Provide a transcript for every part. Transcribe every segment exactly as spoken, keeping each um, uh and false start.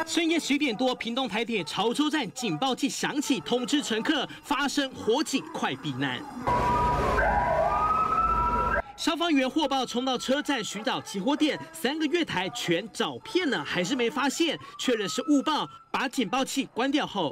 深夜十一点多，屏东台铁潮州站警报器响起，通知乘客发生火警，快避难。消防员获报冲到车站寻找起火点，三个月台全找遍了，还是没发现，确认是误报，把警报器关掉后。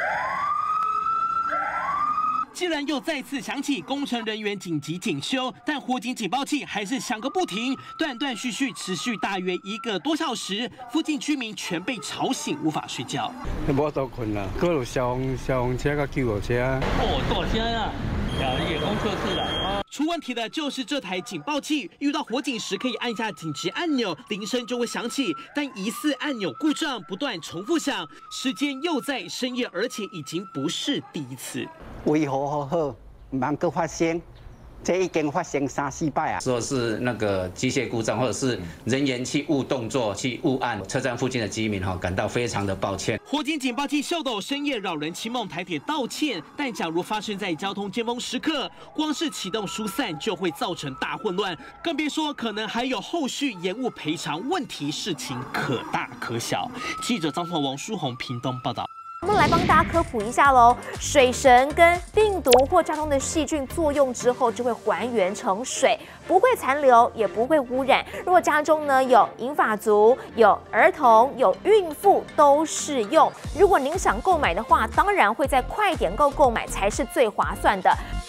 既然又再次响起，工程人员紧急检修，但火警警报器还是响个不停，断断续续持续大约一个多小时，附近居民全被吵醒，无法睡觉。 无多困啦，搁有消防消防车甲救护车。 哦，大声啊！也讲测试啦。 出问题的就是这台警报器，遇到火警时可以按下紧急按钮，铃声就会响起，但疑似按钮故障，不断重复响，时间又在深夜，而且已经不是第一次。 维护好好，唔通搁发生。这已经发生三四摆啊！ 说是那个机械故障，或者是人员去误动作、去误按，车站附近的居民哈感到非常的抱歉。 火警警报器秀逗，深夜扰人清梦，台铁道歉。但假如发生在交通尖峰时刻，光是启动疏散就会造成大混乱，更别说可能还有后续延误赔偿问题，事情可大可小。记者张凤、王书宏屏东报道。 我们来帮大家科普一下喽，水神跟病毒或家中的细菌作用之后，就会还原成水，不会残留，也不会污染。如果家中呢有银发族、有儿童、有孕妇都适用。如果您想购买的话，当然会在快点购购买才是最划算的。